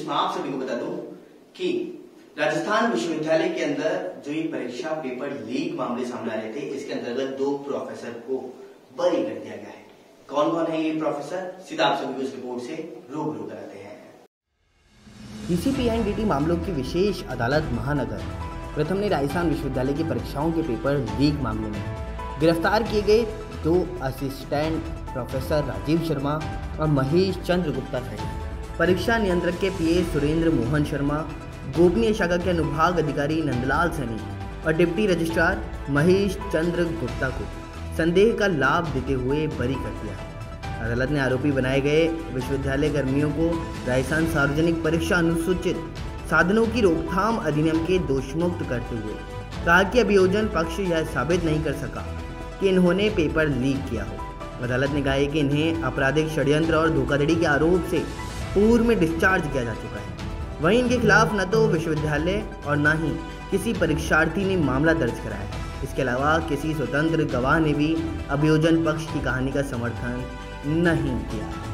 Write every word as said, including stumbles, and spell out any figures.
जिसमें आप सभी को बता दूं कि राजस्थान विश्वविद्यालय के अंदर जो ये परीक्षा पेपर लीक मामले सामने आ रहे थे, इसके अंतर्गत दो प्रोफेसर को बरी कर दिया गया है। कौन कौन है ये प्रोफेसर, सीधा आप सभी को इस रिपोर्ट से रूबरू कराते हैं। डीसीपी एंड डीटी मामलों की विशेष अदालत महानगर प्रथम ने राजस्थान विश्वविद्यालय की परीक्षाओं के पेपर लीक मामले में गिरफ्तार किए गए दो असिस्टेंट प्रोफेसर राजीव शर्मा और महेश चंद्र गुप्ता सहित परीक्षा नियंत्रक के पीए सुरेंद्र मोहन शर्मा, गोपनीय शाखा के अनुभाग अधिकारी नंदलाल सैनी और डिप्टी रजिस्ट्रार महेश चंद्र गुप्ता को संदेह का लाभ देते हुए बरी कर दिया है। अदालत ने आरोपी बनाए गए विश्वविद्यालय कर्मियों को राजस्थान सार्वजनिक परीक्षा अनुसूचित साधनों की रोकथाम अधिनियम के दोषमुक्त करते हुए कहा कि अभियोजन पक्ष यह साबित नहीं कर सका कि इन्होंने पेपर लीक किया हो। अदालत ने कहा है कि इन्हें आपराधिक षड्यंत्र और धोखाधड़ी के आरोप से पूर्व में डिस्चार्ज किया जा चुका है। वहीं इनके खिलाफ न तो विश्वविद्यालय और न ही किसी परीक्षार्थी ने मामला दर्ज कराया है। इसके अलावा किसी स्वतंत्र गवाह ने भी अभियोजन पक्ष की कहानी का समर्थन नहीं किया।